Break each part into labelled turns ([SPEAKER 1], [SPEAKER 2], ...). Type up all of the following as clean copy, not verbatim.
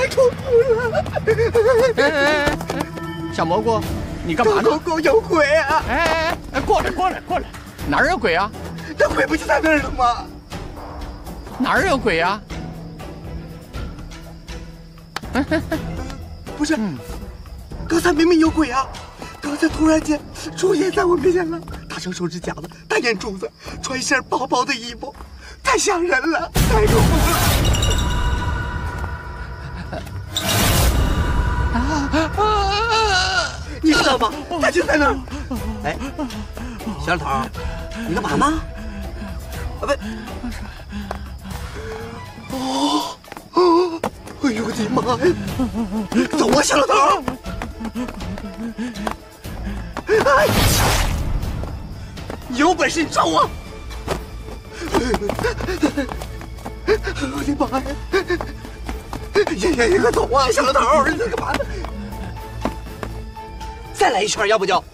[SPEAKER 1] 恐怖了！
[SPEAKER 2] 哎，小蘑菇，你干嘛呢？
[SPEAKER 1] 狗有鬼啊！
[SPEAKER 2] 哎，过来！哪儿有鬼啊？
[SPEAKER 1] 那鬼不就在那儿了吗？
[SPEAKER 2] 哪儿有鬼呀？
[SPEAKER 1] 不是，刚才明明有鬼啊！刚才突然间出现在我面前了，他长手指甲子，大眼珠子，穿一身薄薄的衣服，太吓人了，太恐怖了！你知道吗？他就在那儿。哎，小老头，你干嘛呢？啊不，哎呦我的妈呀！走啊，小老头！哎，你有本事你找我！我的妈呀！你快走啊，小老头！你在干嘛呢？再来一圈，要不就……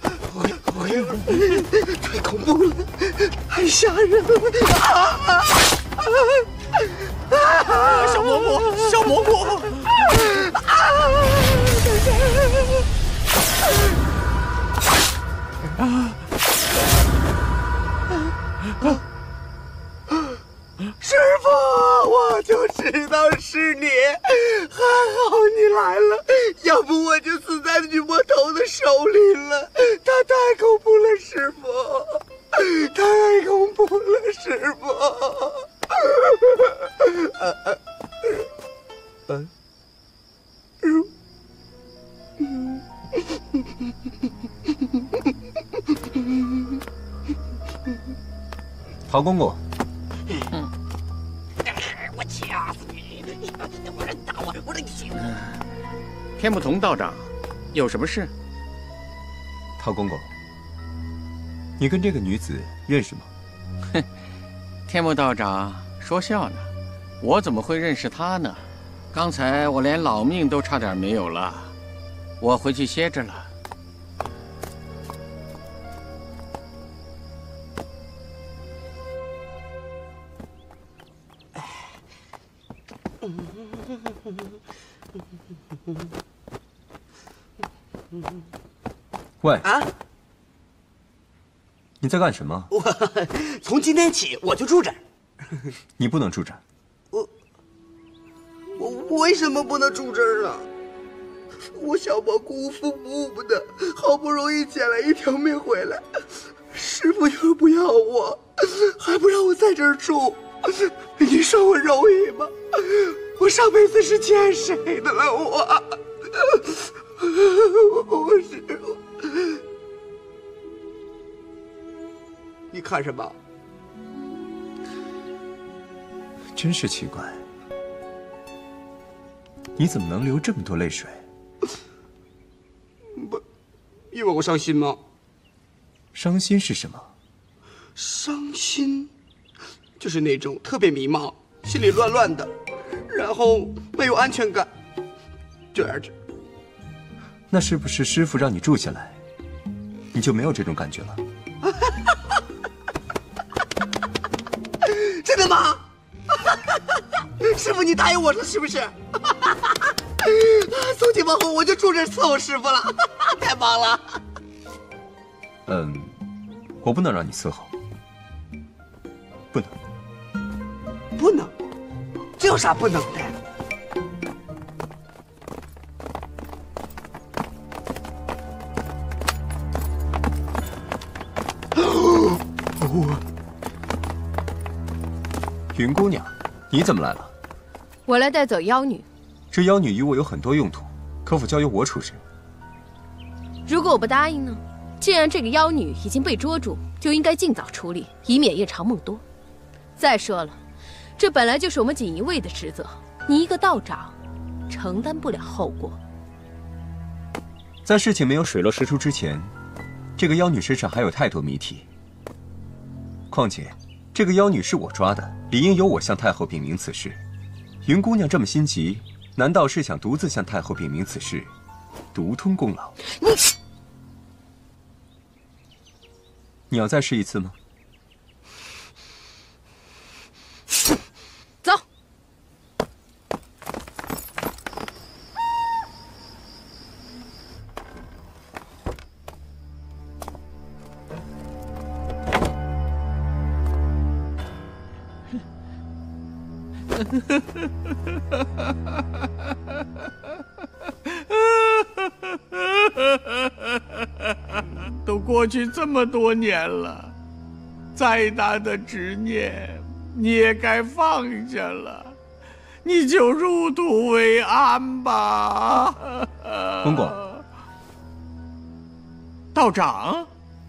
[SPEAKER 1] 太恐怖了，太吓人了！
[SPEAKER 2] 小蘑菇！
[SPEAKER 1] 师傅，我就知道是你，还好你来了，要不我就死在女魔头的手里了。他太恐怖了，师傅，太恐怖了，师傅。
[SPEAKER 3] 陶公公，
[SPEAKER 1] 我掐死你！我让你打我，我让你行。
[SPEAKER 2] 天不同道长，有什么事？
[SPEAKER 3] 陶公公，你跟这个女子认识吗？
[SPEAKER 2] 哼，天目道长说笑呢，我怎么会认识她呢？刚才我连老命都差点没有了，我回去歇着了。
[SPEAKER 3] 喂
[SPEAKER 1] 啊！
[SPEAKER 3] 你在干什么？
[SPEAKER 1] 我从今天起我就住这儿。
[SPEAKER 3] 你不能住这儿。
[SPEAKER 1] 我为什么不能住这儿啊？我小蘑菇无父无母的，好不容易捡来一条命回来，师傅又不要我，还不让我在这儿住，你说我容易吗？我上辈子是欠谁的了？我师傅，你看什么？
[SPEAKER 3] 真是奇怪，你怎么能流这么多泪水？
[SPEAKER 1] 不，因为我伤心吗？
[SPEAKER 3] 伤心是什么？
[SPEAKER 1] 伤心，就是那种特别迷茫，心里乱乱的，然后没有安全感，这样子。
[SPEAKER 3] 那是不是师傅让你住下来，你就没有这种感觉了？
[SPEAKER 1] 真的吗？师傅，你答应我了是不是？从今往后我就住这儿伺候师傅了，太棒了。
[SPEAKER 3] 我不能让你伺候，不能。
[SPEAKER 1] 不能？这有啥不能的？
[SPEAKER 3] 云姑娘，你怎么来了？
[SPEAKER 4] 我来带走妖女。
[SPEAKER 3] 这妖女与我有很多用途，可否交由我处置？
[SPEAKER 4] 如果我不答应呢？既然这个妖女已经被捉住，就应该尽早处理，以免夜长梦多。再说了，这本来就是我们锦衣卫的职责，你一个道长，承担不了后果。
[SPEAKER 3] 在事情没有水落石出之前，这个妖女身上还有太多谜题。况且，这个妖女是我抓的，理应由我向太后禀明此事。云姑娘这么心急，难道是想独自向太后禀明此事，独吞功劳？你要再试一次吗？
[SPEAKER 4] 走。
[SPEAKER 2] 都过去这么多年了，再大的执念你也该放下了，你就入土为安吧。
[SPEAKER 3] 公公，
[SPEAKER 2] 道长，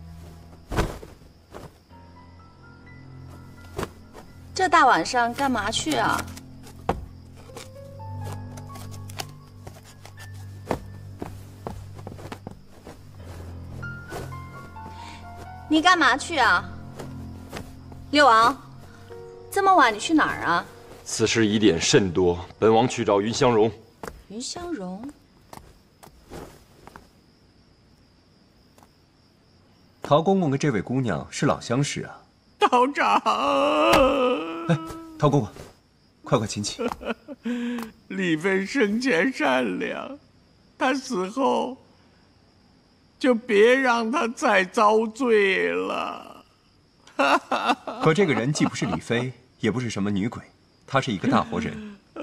[SPEAKER 5] 这大晚上干嘛去啊？你干嘛去啊？六王，这么晚你去哪儿啊？
[SPEAKER 6] 此事疑点甚多，本王去找云香容。
[SPEAKER 5] 云香容。
[SPEAKER 3] 陶公公跟这位姑娘是老相识啊。
[SPEAKER 2] 道长，
[SPEAKER 3] 哎，陶公公，快请起。
[SPEAKER 2] 李妃生前善良，她死后就别让她再遭罪了。
[SPEAKER 3] 可这个人既不是李妃，也不是什么女鬼，她是一个大活人。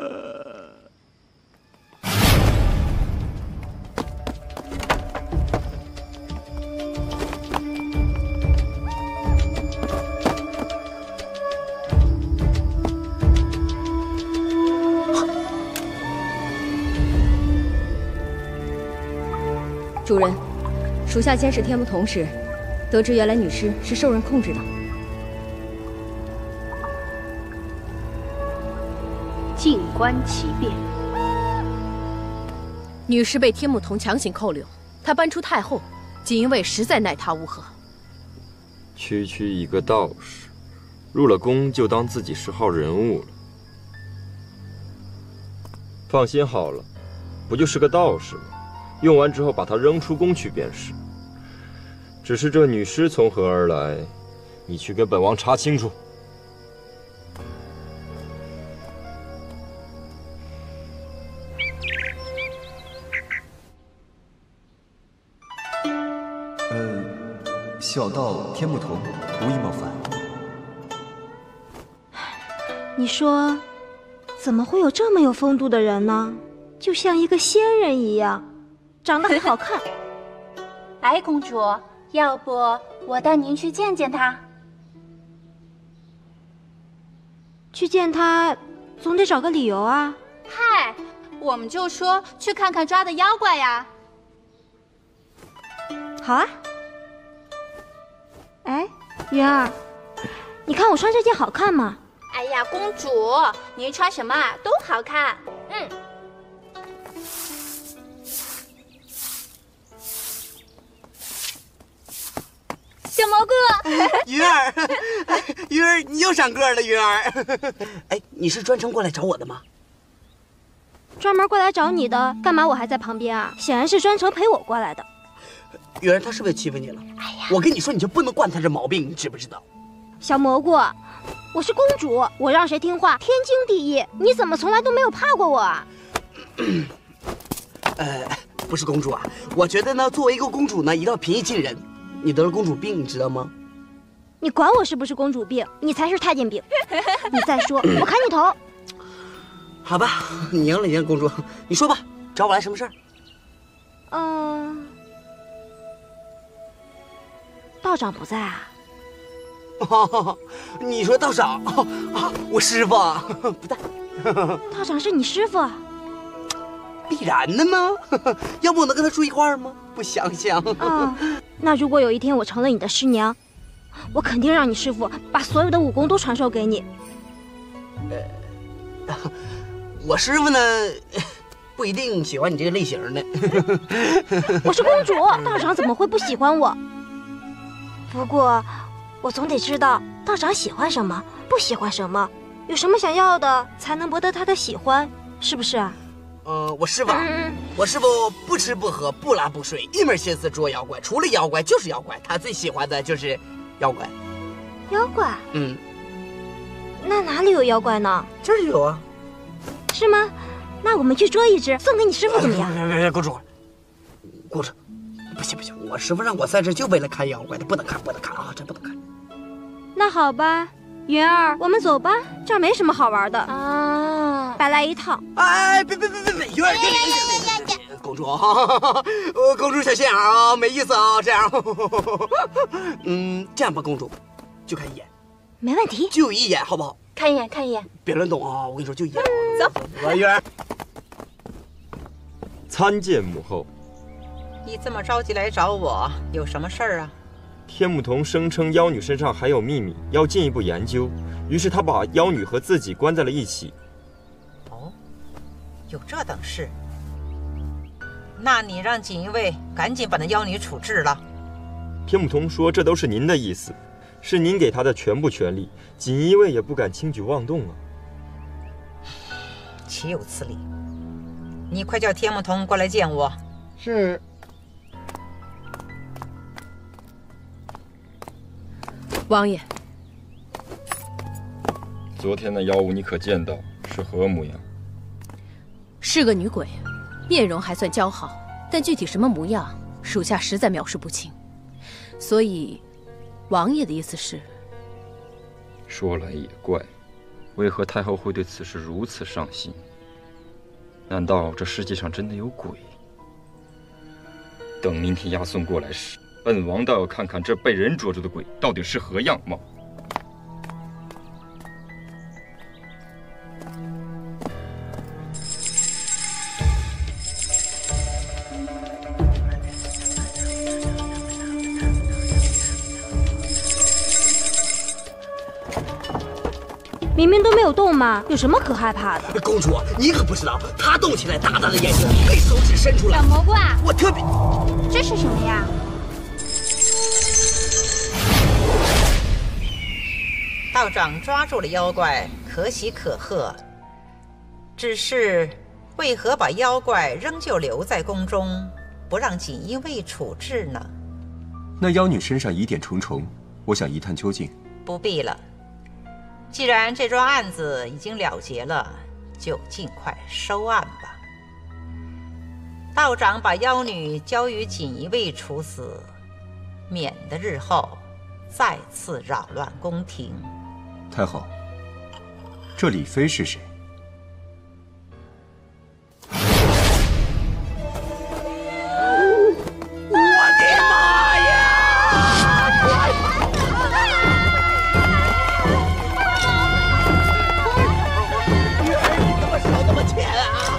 [SPEAKER 7] 主人，属下监视天目童时，得知原来女尸是受人控制的。
[SPEAKER 8] 静观其变。
[SPEAKER 4] 女尸被天目童强行扣留，她搬出太后，锦衣卫实在奈她无何。
[SPEAKER 6] 区区一个道士，入了宫就当自己是号人物了。放心好了，不就是个道士吗？用完之后把他扔出宫去便是。只是这女尸从何而来，你去给本王查清楚。
[SPEAKER 3] 小道天目童，无意冒犯。
[SPEAKER 9] 你说，怎么会有这么有风度的人呢？就像一个仙人一样，长得很好看。
[SPEAKER 8] 哎，公主，要不我带您去见见他？
[SPEAKER 9] 去见他，总得找个理由啊。
[SPEAKER 8] 嗨，我们就说去看看抓的妖怪呀。
[SPEAKER 9] 好啊。哎，云儿，你看我穿这件好看吗？
[SPEAKER 8] 哎呀，公主，您穿什么啊都好看。
[SPEAKER 9] 小蘑菇，
[SPEAKER 1] 云儿，云儿，你又长个了，云儿。哎，你是专程过来找我的吗？
[SPEAKER 9] 专门过来找你的，干嘛我还在旁边啊？显然是专程陪我过来的。
[SPEAKER 1] 云儿，他是不是欺负你了？哎呀，我跟你说，你就不能惯他这毛病，你知不知道？
[SPEAKER 9] 小蘑菇，我是公主，我让谁听话天经地义。你怎么从来都没有怕过我啊？
[SPEAKER 1] 不是公主啊，我觉得呢，作为一个公主呢，一定要平易近人。你得了公主病，你知道吗？
[SPEAKER 9] 你管我是不是公主病，你才是太监病。你再说，我砍你头。
[SPEAKER 1] 好吧，你赢了，你赢了，公主，你说吧，找我来什么事儿？
[SPEAKER 9] 道长不在啊？
[SPEAKER 1] 你说道长啊，我师傅不在。
[SPEAKER 9] 道长是你师傅？
[SPEAKER 1] 必然的吗？要不我能跟他住一块儿吗？不想想。
[SPEAKER 9] 那如果有一天我成了你的师娘，我肯定让你师傅把所有的武功都传授给你。
[SPEAKER 1] 我师傅呢，不一定喜欢你这个类型的。
[SPEAKER 9] 我是公主，道长怎么会不喜欢我？不过，我总得知道道长喜欢什么，不喜欢什么，有什么想要的，才能博得他的喜欢，是不是啊？
[SPEAKER 1] 我师傅不吃不喝不拉不睡，一门心思捉妖怪，除了妖怪就是妖怪，他最喜欢的就是妖怪。
[SPEAKER 9] 妖怪？那哪里有妖怪呢？
[SPEAKER 1] 这儿有啊。
[SPEAKER 9] 是吗？那我们去捉一只，送给你师傅怎么样？
[SPEAKER 1] 别，公主，不行，我师傅让我在这就为了看妖怪的，不能看啊，真不能看。
[SPEAKER 9] 那好吧，云儿，我们走吧，这儿没什么好玩的。 白来一趟。
[SPEAKER 1] 哎，别，有点公主，公主小心眼啊，没意思啊，这样。这样吧，公主，就看一眼。
[SPEAKER 9] 没问题，
[SPEAKER 1] 就一眼，好不好？
[SPEAKER 8] 看一眼，看一眼，
[SPEAKER 1] 别乱动啊！我跟你说，就一眼。
[SPEAKER 8] 走，
[SPEAKER 1] 来，玉儿。
[SPEAKER 6] 参见母后。
[SPEAKER 10] 你这么着急来找我，有什么事儿啊？
[SPEAKER 6] 天牧童声称妖女身上还有秘密，要进一步研究，于是他把妖女和自己关在了一起。
[SPEAKER 10] 哦，有这等事？那你让锦衣卫赶紧把那妖女处置了。
[SPEAKER 6] 天牧童说：“这都是您的意思，是您给他的全部权利，锦衣卫也不敢轻举妄动啊。”
[SPEAKER 10] 岂有此理！你快叫天牧童过来见我。
[SPEAKER 1] 是。
[SPEAKER 4] 王爷，
[SPEAKER 6] 昨天那妖物你可见到是何模样？
[SPEAKER 4] 是个女鬼，面容还算姣好，但具体什么模样，属下实在描述不清。所以，王爷的意思是？
[SPEAKER 11] 说来也怪，为何太后会对此事如此上心？难道这世界上真的有鬼？等明天押送过来时，本王倒要看看这被人捉住的鬼到底是何样貌。
[SPEAKER 9] 明明都没有动嘛，有什么可害怕的？
[SPEAKER 1] 公主，你可不知道，他动起来，大大的眼睛，被手指伸出来。
[SPEAKER 8] 小蘑菇啊，
[SPEAKER 1] 我特别……
[SPEAKER 8] 这是什么呀？
[SPEAKER 10] 道长抓住了妖怪，可喜可贺。只是为何把妖怪仍旧留在宫中，不让锦衣卫处置呢？
[SPEAKER 3] 那妖女身上疑点重重，我想一探究竟。
[SPEAKER 10] 不必了。既然这桩案子已经了结了，就尽快收案吧。道长把妖女交于锦衣卫处死，免得日后再次扰乱宫廷。
[SPEAKER 3] 太后，这李妃是谁？
[SPEAKER 1] 我的妈呀！你怎么手那么欠啊？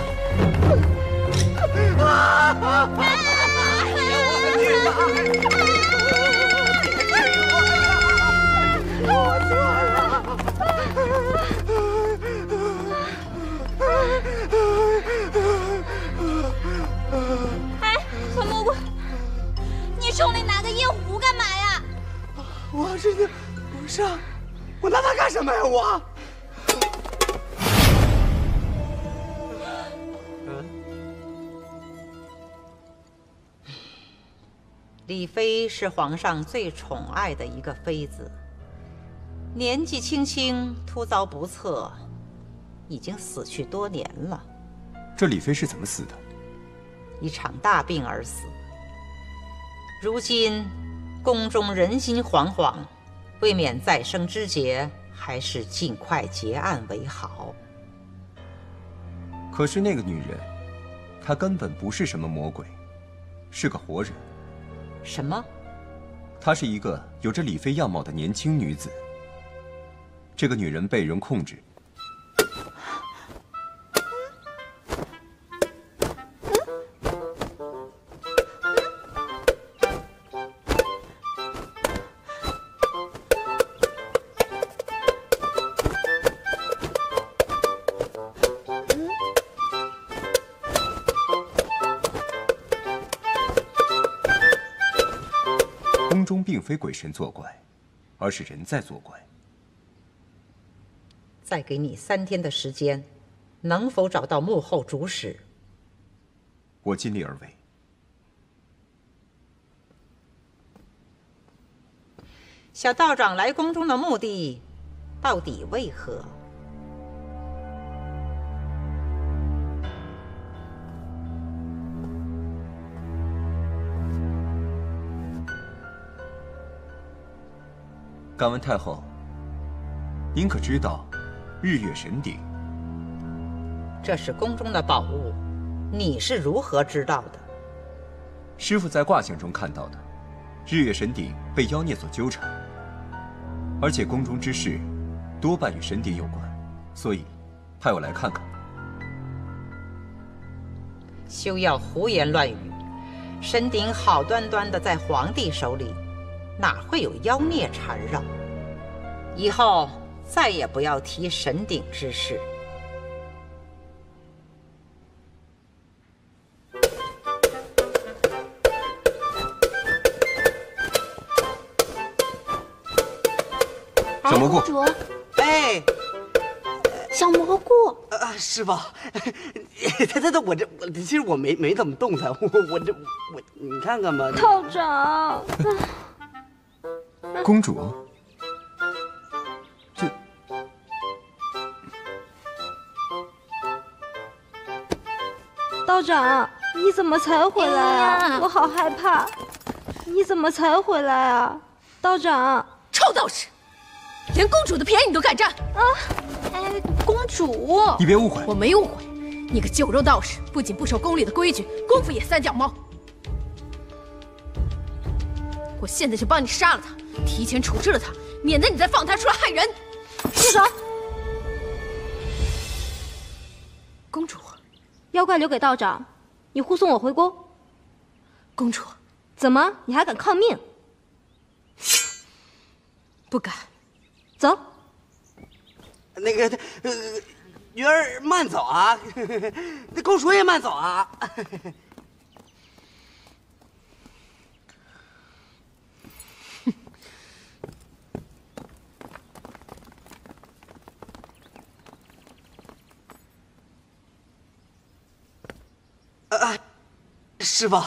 [SPEAKER 8] 哎，小蘑菇，你手里拿个夜壶干嘛呀？
[SPEAKER 1] 我这个不是，我拿它干什么呀？我。
[SPEAKER 10] 李妃是皇上最宠爱的一个妃子，年纪轻轻，突遭不测，已经死去多年了。
[SPEAKER 3] 这李妃是怎么死的？
[SPEAKER 10] 一场大病而死。如今宫中人心惶惶，未免再生枝节，还是尽快结案为好。
[SPEAKER 3] 可是那个女人，她根本不是什么魔鬼，是个活人。
[SPEAKER 10] 什么？
[SPEAKER 3] 她是一个有着李妃样貌的年轻女子。这个女人被人控制。宫中并非鬼神作怪，而是人在作怪。
[SPEAKER 10] 再给你3天的时间，能否找到幕后主使？
[SPEAKER 3] 我尽力而为。
[SPEAKER 10] 小道长来宫中的目的，到底为何？
[SPEAKER 3] 敢问太后，您可知道日月神鼎
[SPEAKER 10] 这是宫中的宝物，你是如何知道的？
[SPEAKER 3] 师父在卦象中看到的，日月神鼎被妖孽所纠缠，而且宫中之事多半与神鼎有关，所以派我来看看。
[SPEAKER 10] 休要胡言乱语，神鼎好端端的在皇帝手里，哪会有妖孽缠绕？以后再也不要提神鼎之事。
[SPEAKER 3] 小蘑菇，
[SPEAKER 8] 公主，
[SPEAKER 1] 哎，
[SPEAKER 8] 小蘑菇，
[SPEAKER 1] 师傅，我其实我没怎么动它，我你看看吧。
[SPEAKER 9] 道长，
[SPEAKER 3] 公主，这
[SPEAKER 9] 道长，你怎么才回来啊？我好害怕。你怎么才回来啊，道长？
[SPEAKER 4] 臭道士，连公主的便宜你都敢占啊！
[SPEAKER 8] 哎，公主，
[SPEAKER 3] 你别误会，
[SPEAKER 4] 我没误会。你个酒肉道士，不仅不守宫里的规矩，功夫也三脚猫。我现在就帮你杀了他，提前处置了他，免得你再放他出来害人。
[SPEAKER 9] 住手！
[SPEAKER 4] 公主，
[SPEAKER 9] 妖怪留给道长，你护送我回宫。
[SPEAKER 4] 公主，
[SPEAKER 9] 怎么你还敢抗命？
[SPEAKER 4] 不敢。
[SPEAKER 9] 走。
[SPEAKER 1] 那个，鱼儿慢走啊！那公主也慢走啊！师傅。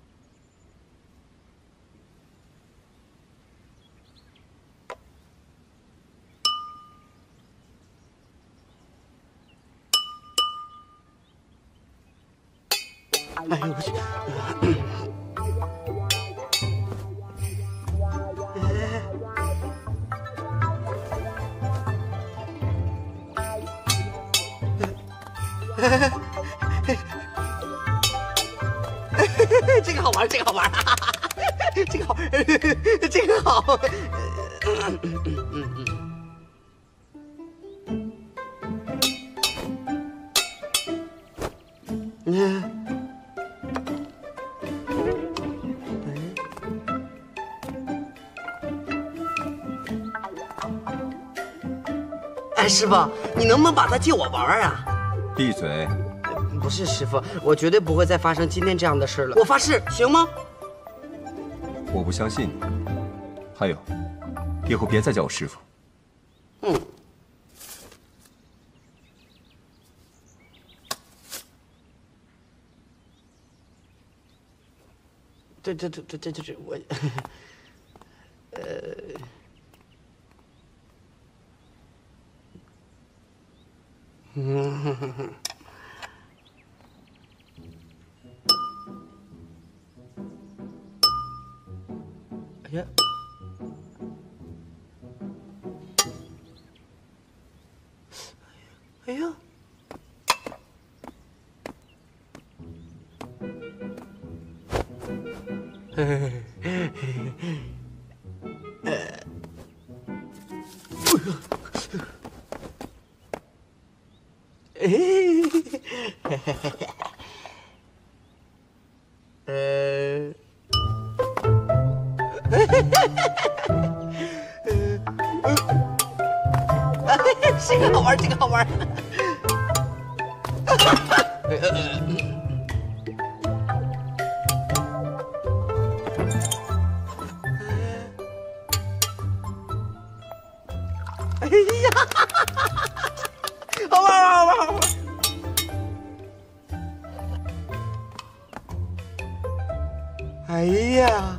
[SPEAKER 1] 哎呦我去！这个好玩，这个好玩，这个好，这个好。哎，师傅，你能不能把它借我玩啊？
[SPEAKER 3] 闭嘴！
[SPEAKER 1] 不是师傅，我绝对不会再发生今天这样的事了。我发誓，行吗？
[SPEAKER 3] 我不相信你。还有，以后别再叫我师傅。
[SPEAKER 1] 嗯。这我，哎呀，哎呀，这个好玩，这个好玩。哎呀，好玩，好玩，好玩。哎呀，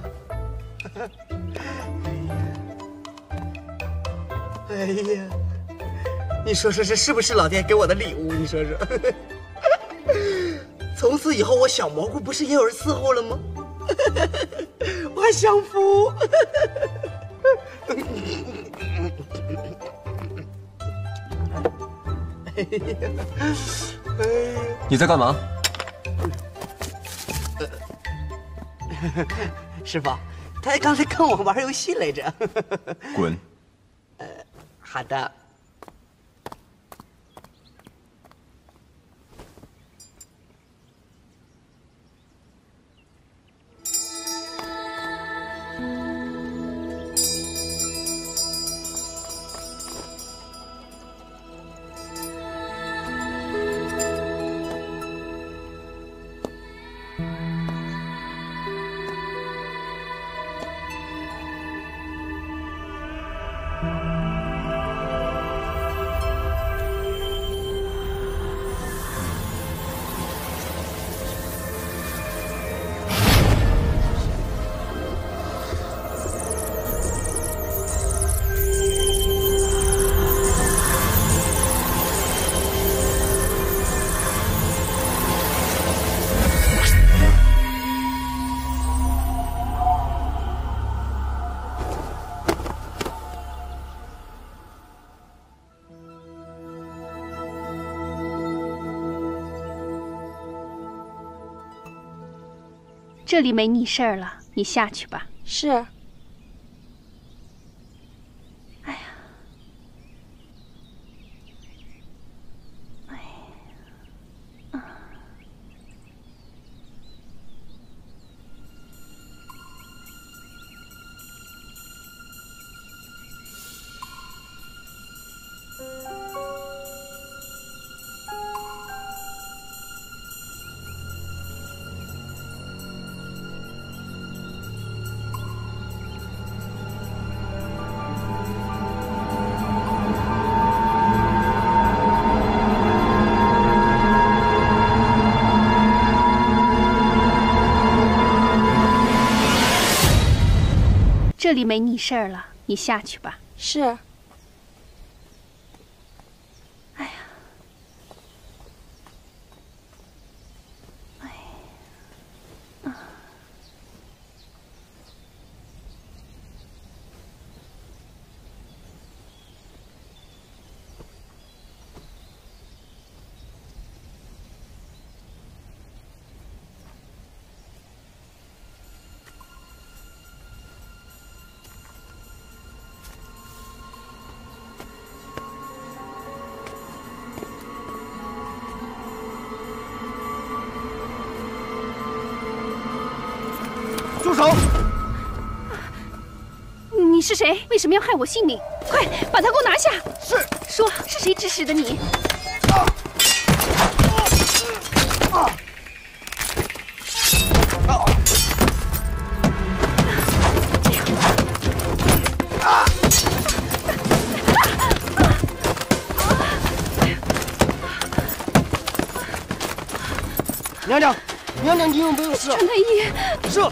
[SPEAKER 1] 哎呀，你说说这是不是老天给我的礼物？你说说，从此以后我小蘑菇不是也有人伺候了吗？我还享福。哎呀。
[SPEAKER 3] 你在干嘛？
[SPEAKER 1] 师傅，他刚才跟我玩游戏来着。
[SPEAKER 3] 滚！
[SPEAKER 1] 好的。
[SPEAKER 12] 这里没你事儿了，你下去吧。
[SPEAKER 9] 是。
[SPEAKER 12] 这里没你事儿了，你下去吧。
[SPEAKER 9] 是。
[SPEAKER 1] 住手！
[SPEAKER 12] 你是谁？为什么要害我性命？快把他给我拿下！
[SPEAKER 1] 是。
[SPEAKER 12] 说是谁指使的你？
[SPEAKER 1] 娘娘，娘娘，你有没有事？
[SPEAKER 12] 穿太医。
[SPEAKER 1] 是。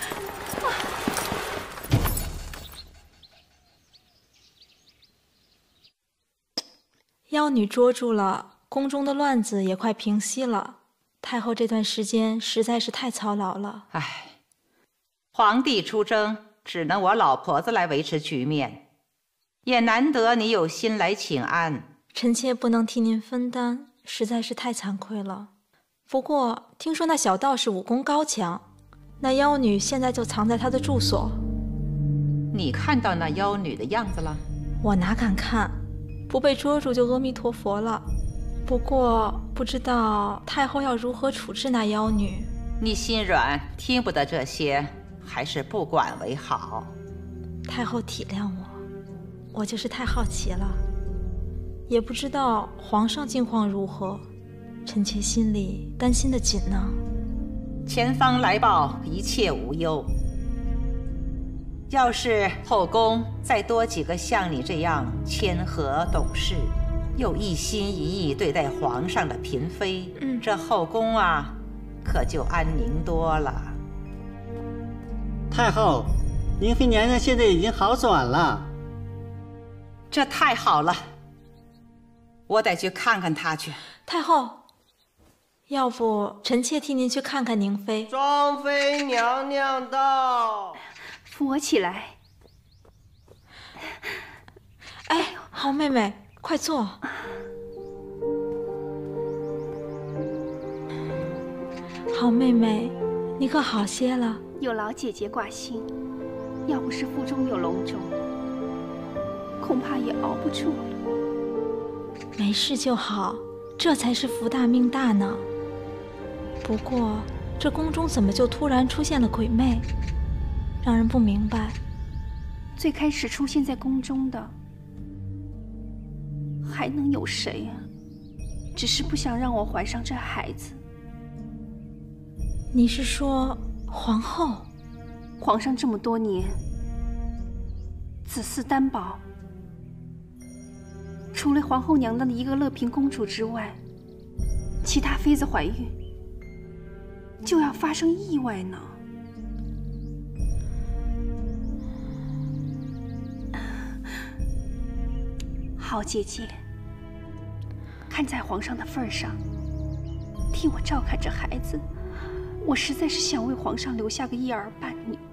[SPEAKER 13] 妖女捉住了，宫中的乱子也快平息了。太后这段时间实在是太操劳了。
[SPEAKER 10] 唉，皇帝出征，只能我老婆子来维持局面，也难得你有心来请安。
[SPEAKER 13] 臣妾不能替您分担，实在是太惭愧了。不过听说那小道士武功高强，那妖女现在就藏在他的住所。
[SPEAKER 10] 你看到那妖女的样子了？
[SPEAKER 13] 我哪敢看，不被捉住就阿弥陀佛了。不过不知道太后要如何处置那妖女。
[SPEAKER 10] 你心软，听不得这些，还是不管为好。
[SPEAKER 13] 太后体谅我就是太好奇了，也不知道皇上近况如何，臣妾心里担心的紧呢。
[SPEAKER 10] 前方来报，一切无忧。要是后宫再多几个像你这样谦和懂事，又一心一意对待皇上的嫔妃，这后宫啊，可就安宁多了。
[SPEAKER 14] 太后，宁妃娘娘现在已经好转了。
[SPEAKER 10] 这太好了，我得去看看她去。
[SPEAKER 13] 太后，要不臣妾替您去看看宁妃。
[SPEAKER 1] 庄妃娘娘到。
[SPEAKER 12] 扶我起来。
[SPEAKER 13] 哎，好妹妹，快坐。 好妹妹，你可好些了？
[SPEAKER 12] 有劳姐姐挂心，要不是腹中有龙种，恐怕也熬不住了。
[SPEAKER 13] 没事就好，这才是福大命大呢。不过，这宫中怎么就突然出现了鬼魅，让人不明白。
[SPEAKER 12] 最开始出现在宫中的，还能有谁啊？只是不想让我怀上这孩子。
[SPEAKER 13] 你是说皇后？
[SPEAKER 12] 皇上这么多年，子嗣担保，除了皇后娘娘的一个乐平公主之外，其他妃子怀孕就要发生意外呢。好姐姐，看在皇上的份上，替我照看着孩子。我实在是想为皇上留下个一儿半女。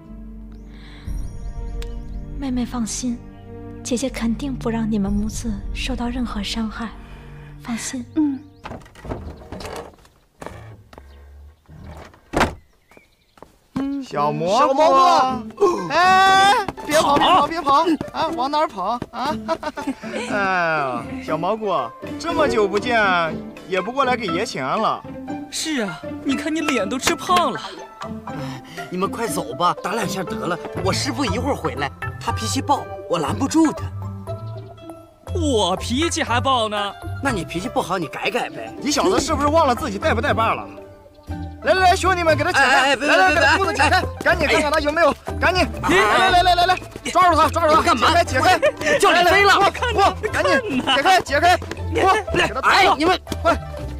[SPEAKER 13] 妹妹放心，姐姐肯定不让你们母子受到任何伤害，放心。
[SPEAKER 15] 小蘑菇，哎，别跑啊！往哪儿跑啊？哎呀，小蘑菇，这么久不见，也不过来给爷请安了。
[SPEAKER 16] 是啊，你看你脸都吃胖了。
[SPEAKER 1] 你们快走吧，打两下得了。我师父一会儿回来，他脾气暴，我拦不住他。
[SPEAKER 16] 我脾气还暴呢？
[SPEAKER 1] 那你脾气不好，你改改呗。
[SPEAKER 15] 你小子是不是忘了自己带不带把了？来，兄弟们，给他解开！来，给他裤子解开，赶紧看看他有没有，赶紧！来，抓住他！
[SPEAKER 1] 干嘛？
[SPEAKER 15] 解开！
[SPEAKER 1] 叫你飞了！
[SPEAKER 15] 过，赶紧解开！过，给他打！
[SPEAKER 1] 哎，你们快！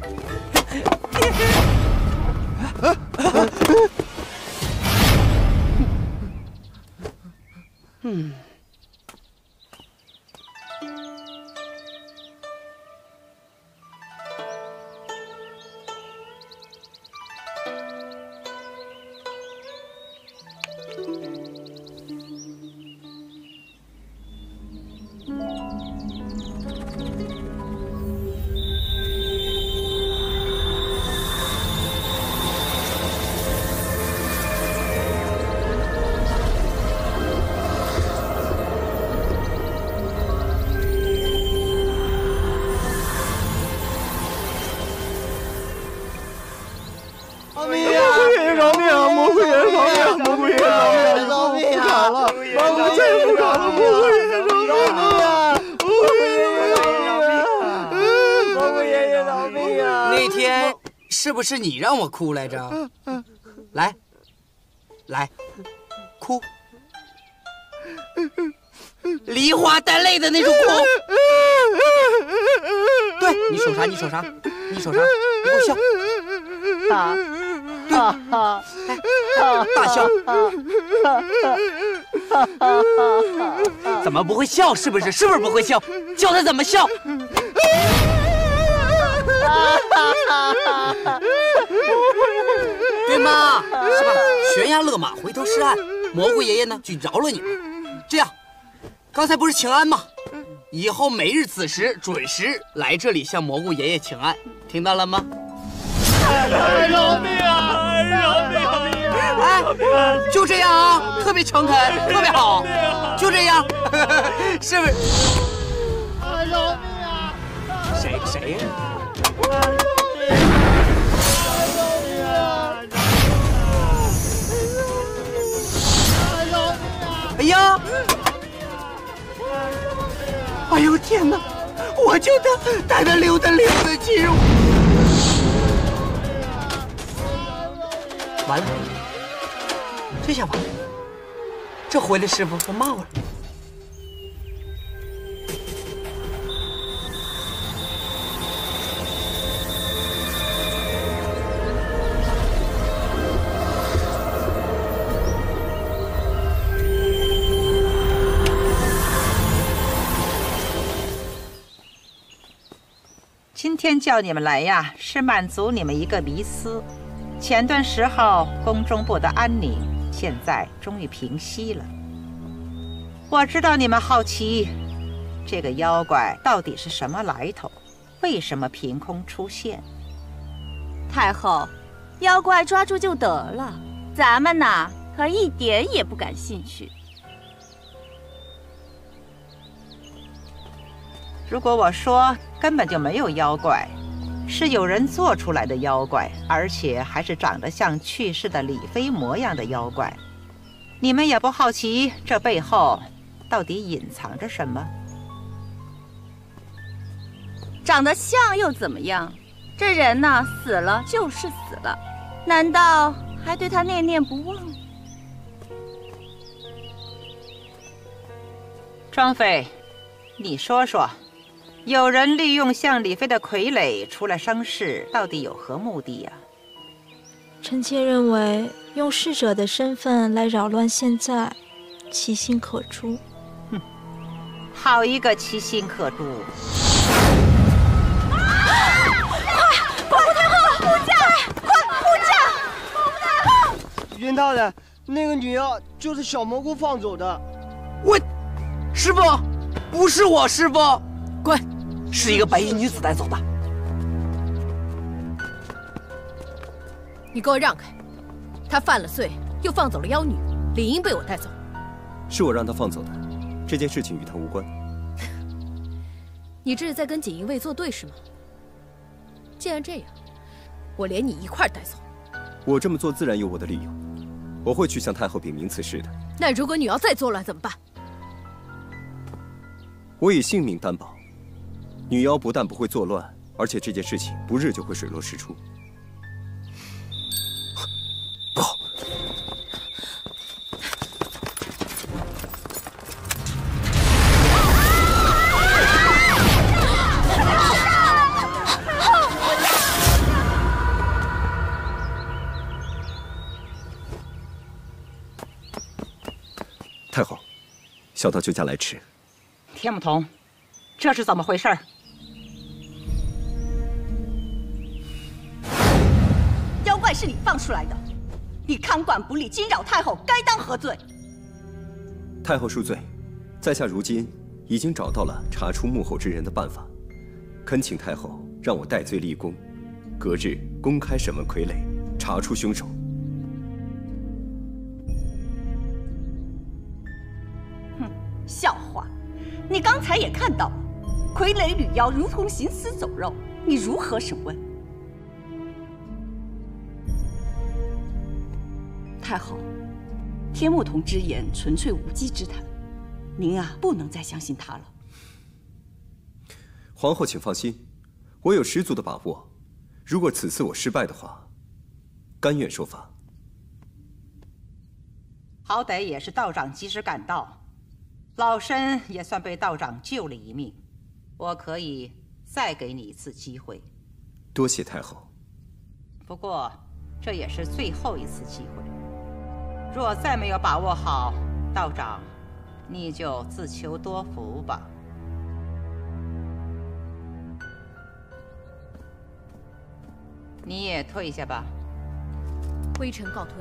[SPEAKER 1] 那天是不是你让我哭来着？来，哭，梨花带泪的那种哭。对，你手啥？你给我笑。对，大笑。怎么不会笑？是不是不会笑？教他怎么笑。对吗？是吧？悬崖勒马，回头是岸。蘑菇爷爷呢，就饶了你们。这样，刚才不是请安吗？以后每日此时准时来这里向蘑菇爷爷请安，听到了吗？
[SPEAKER 16] 饶命啊！饶命！
[SPEAKER 1] 哎，就这样啊，特别诚恳，特别好，就这样，是不是？
[SPEAKER 15] 饶命啊！
[SPEAKER 1] 谁呀？哎呀！哎呦天哪！我就带他溜达去。完了，这下完了，这回来师傅都骂我了。
[SPEAKER 10] 今天叫你们来呀，是满足你们一个迷思。前段时候宫中不得安宁，现在终于平息了。我知道你们好奇，这个妖怪到底是什么来头，为什么凭空出现？
[SPEAKER 5] 太后，
[SPEAKER 8] 妖怪抓住就得了，咱们呐可一点也不感兴趣。
[SPEAKER 10] 如果我说根本就没有妖怪，是有人做出来的妖怪，而且还是长得像去世的李妃模样的妖怪，你们也不好奇这背后到底隐藏着什么？
[SPEAKER 8] 长得像又怎么样？这人呐，死了就是死了，难道还对他念念不忘？
[SPEAKER 10] 庄妃，你说说，有人利用像李妃的傀儡出来生事，到底有何目的呀？
[SPEAKER 13] 臣妾认为，用逝者的身份来扰乱现在，其心可诛。
[SPEAKER 10] 哼，好一个其心可诛！
[SPEAKER 8] 保护太后，护驾！快护驾！保护太后！
[SPEAKER 1] 袁大人，那个女妖就是小蘑菇放走的。
[SPEAKER 17] 师傅，不是我师傅，滚！是一个白衣女子带走的。
[SPEAKER 4] 你给我让开！他犯了罪，又放走了妖女，理应被我带走。
[SPEAKER 3] 是我让他放走的，这件事情与他无关。
[SPEAKER 4] 你这是在跟锦衣卫作对是吗？既然这样，我连你一块带走。
[SPEAKER 3] 我这么做自然有我的理由，我会去向太后禀明此事的。
[SPEAKER 4] 那如果你要再作乱怎么办？
[SPEAKER 3] 我以性命担保，女妖不但不会作乱，而且这件事情不日就会水落石出。不好！太后，小道救驾来迟。
[SPEAKER 10] 天不同，这是怎么回事？
[SPEAKER 8] 妖怪是你放出来的，你看管不力，惊扰太后，该当何罪？
[SPEAKER 3] 太后恕罪，在下如今已经找到了查出幕后之人的办法，恳请太后让我戴罪立功，隔日公开审问傀儡，查出凶手。
[SPEAKER 8] 哼，笑话！你刚才也看到了，傀儡女妖如同行尸走肉，你如何审问？太后，天目同之言纯粹无稽之谈，您啊不能再相信他了。
[SPEAKER 3] 皇后请放心，我有十足的把握。如果此次我失败的话，甘愿受罚。
[SPEAKER 10] 好歹也是道长及时赶到。老身也算被道长救了一命，我可以再给你一次机会。
[SPEAKER 3] 多谢太后。
[SPEAKER 10] 不过这也是最后一次机会，若再没有把握好，道长，你就自求多福吧。你也退下吧。
[SPEAKER 4] 微臣告退。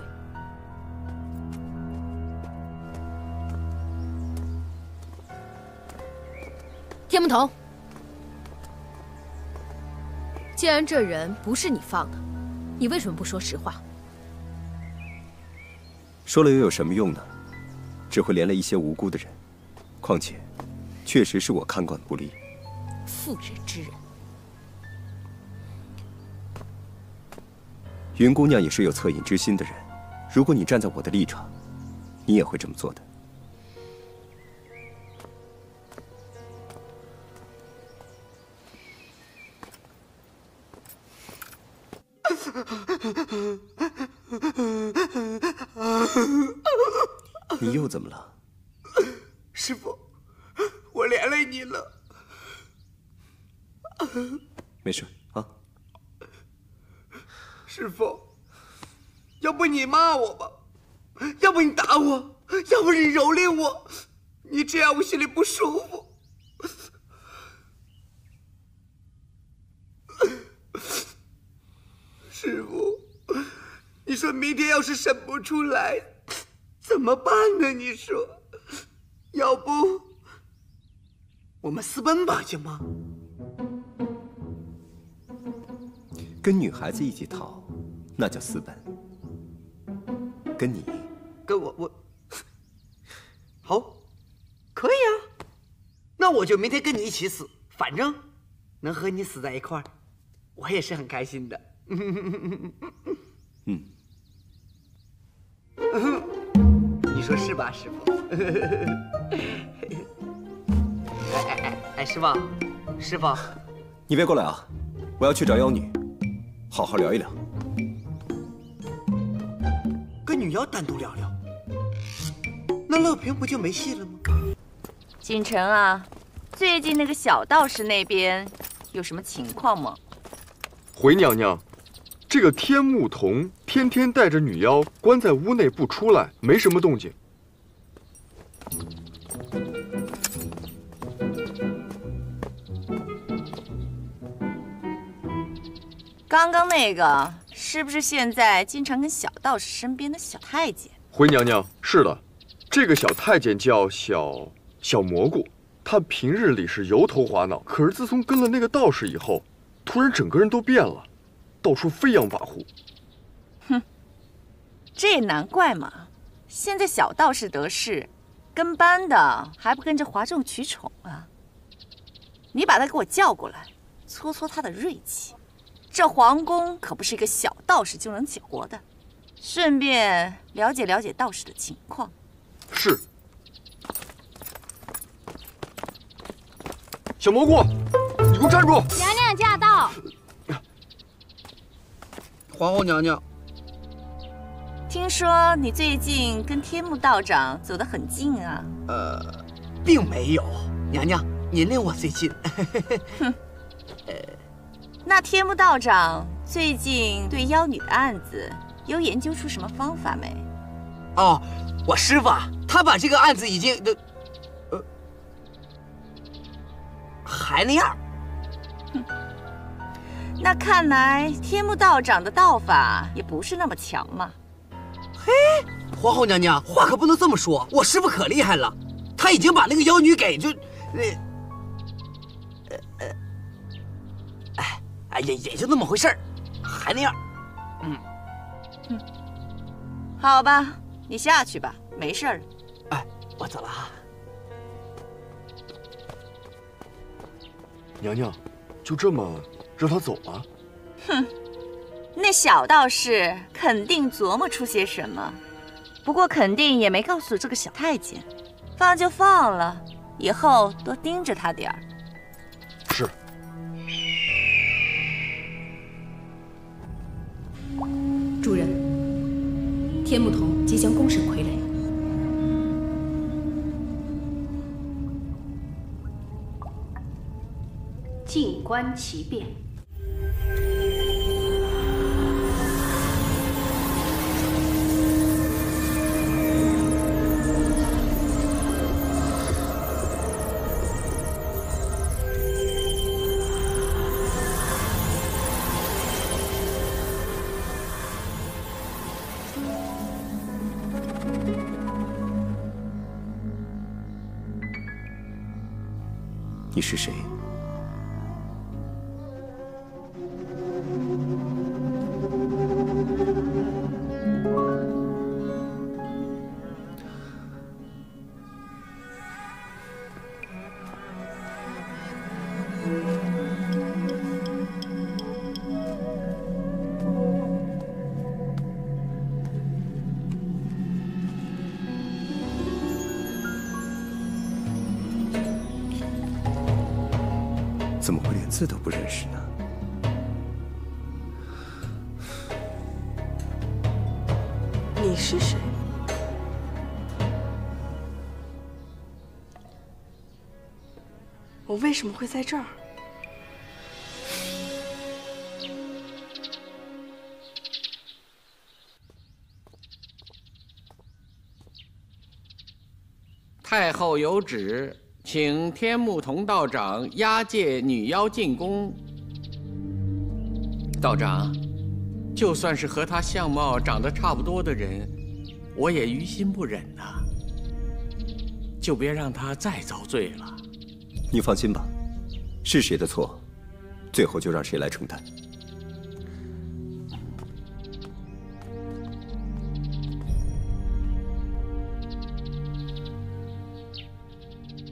[SPEAKER 4] 天不同，既然这人不是你放的，你为什么不说实话？
[SPEAKER 3] 说了又有什么用呢？只会连累一些无辜的人。况且，确实是我看管不力。
[SPEAKER 4] 妇人之仁。
[SPEAKER 3] 云姑娘也是有恻隐之心的人，如果你站在我的立场，你也会这么做的。你又怎么了？
[SPEAKER 1] 师父，我连累你了。
[SPEAKER 3] 没事啊。
[SPEAKER 1] 师父，要不你骂我吧，要不你打我，要不你蹂躏我，你这样我心里不舒服。师父，你说明天要是审不出来，怎么办呢？你说，要不我们私奔吧，行吗？
[SPEAKER 3] 跟女孩子一起逃， 那叫私奔。跟你，
[SPEAKER 1] 跟我，好，可以啊。那我就明天跟你一起死，反正能和你死在一块儿，我也是很开心的。
[SPEAKER 3] 嗯，
[SPEAKER 1] 你说是吧，师傅？哎，师傅，师傅，
[SPEAKER 3] 你别过来啊！我要去找妖女，好好聊一聊。
[SPEAKER 1] 跟女妖单独聊聊，那乐平不就没戏了吗？
[SPEAKER 8] 锦城啊，最近那个小道士那边有什么情况吗？
[SPEAKER 6] 回娘娘，这个天目童天天带着女妖关在屋内不出来，没什么动静。
[SPEAKER 8] 刚刚那个是不是现在经常跟小道士身边的小太监？
[SPEAKER 6] 回娘娘，是的，这个小太监叫小蘑菇，他平日里是油头滑脑，可是自从跟了那个道士以后，突然整个人都变了，到处飞扬跋扈。
[SPEAKER 8] 哼，这也难怪嘛！现在小道士得势，跟班的还不跟着哗众取宠啊？你把他给我叫过来，搓搓他的锐气。这皇宫可不是一个小道士就能搅和的，顺便了解了解道士的情况。
[SPEAKER 6] 是。小蘑菇，你给我站住！
[SPEAKER 9] 娘娘驾到。
[SPEAKER 1] 皇后娘娘，
[SPEAKER 8] 听说你最近跟天目道长走得很近啊？
[SPEAKER 1] 并没有，娘娘，您令我最近。
[SPEAKER 8] 哼。那天目道长最近对妖女的案子有研究出什么方法没？
[SPEAKER 1] 哦，我师傅啊，他把这个案子已经还那样。
[SPEAKER 8] 哼，那看来天目道长的道法也不是那么强嘛。
[SPEAKER 1] 嘿，皇后娘娘，话可不能这么说，我师傅可厉害了，他已经把那个妖女给也就那么回事儿，还那样。
[SPEAKER 8] 好吧，你下去吧，没事儿。
[SPEAKER 1] 哎，我走了啊。
[SPEAKER 6] 娘娘，就这么让他走了？
[SPEAKER 8] 哼，那小道士肯定琢磨出些什么，不过肯定也没告诉这个小太监。放就放了，以后多盯着他点儿。
[SPEAKER 6] 是。
[SPEAKER 4] 主人，天目童即将公审傀儡。
[SPEAKER 12] 静观其变。
[SPEAKER 3] 你是谁？怎么会连字都不认识呢？
[SPEAKER 18] 你是谁？我为什么会在这儿？
[SPEAKER 2] 太后有旨，请天目童道长押解女妖进宫。道长，就算是和她相貌长得差不多的人，我也于心不忍呐。就别让她再遭罪了。
[SPEAKER 3] 你放心吧，是谁的错，最后就让谁来承担。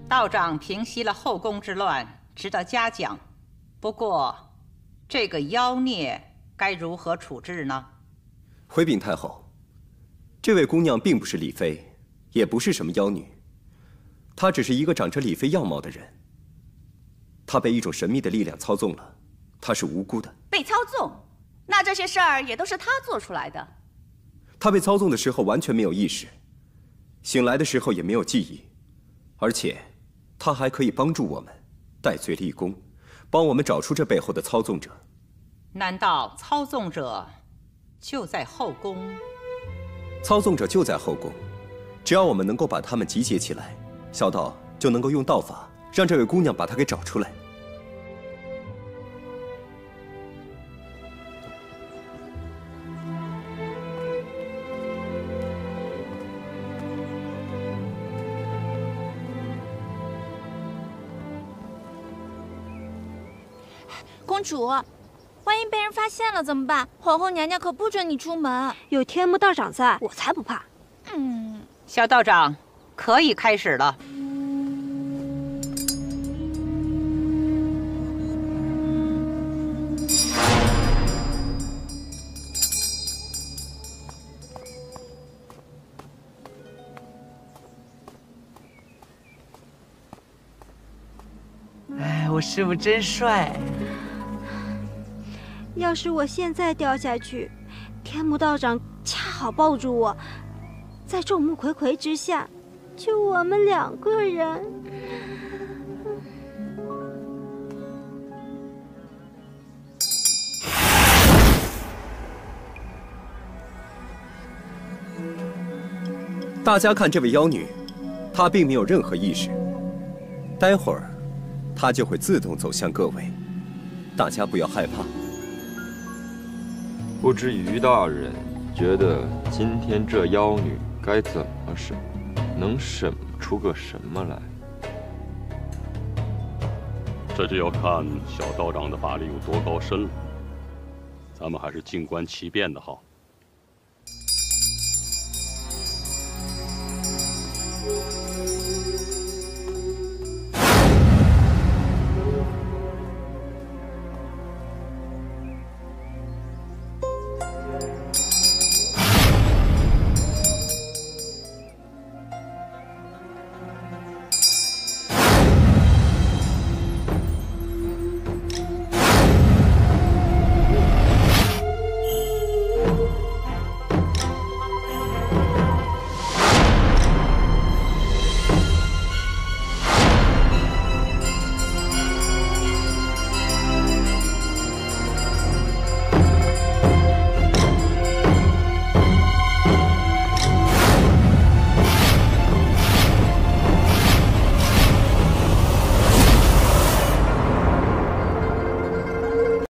[SPEAKER 10] 道长平息了后宫之乱，值得嘉奖。不过，这个妖孽该如何处置呢？
[SPEAKER 3] 回禀太后，这位姑娘并不是李妃，也不是什么妖女，她只是一个长着李妃样貌的人。她被一种神秘的力量操纵了，她是无辜的。
[SPEAKER 5] 被操纵？那这些事儿也都是他做出来的。
[SPEAKER 3] 她被操纵的时候完全没有意识，醒来的时候也没有记忆，而且她还可以帮助我们戴罪立功，帮我们找出这背后的操纵者。
[SPEAKER 10] 难道操纵者就在后宫？
[SPEAKER 3] 操纵者就在后宫，只要我们能够把他们集结起来，小道就能够用道法让这位姑娘把她给找出来。
[SPEAKER 9] 公主，万一被人发现了怎么办？皇后娘娘可不准你出门。有天目道长在，我才不怕。
[SPEAKER 10] 小道长，可以开始了。
[SPEAKER 17] 哎，我师傅真帅。
[SPEAKER 9] 要是我现在掉下去，天目道长恰好抱住我，在众目睽睽之下，就我们2个人。
[SPEAKER 3] 大家看这位妖女，她并没有任何意识，待会儿她就会自动走向各位，大家不要害怕。
[SPEAKER 11] 不知于大人觉得今天这妖女该怎么审，能审出个什么来？
[SPEAKER 19] 这就要看小道长的法力有多高深了。咱们还是静观其变的好。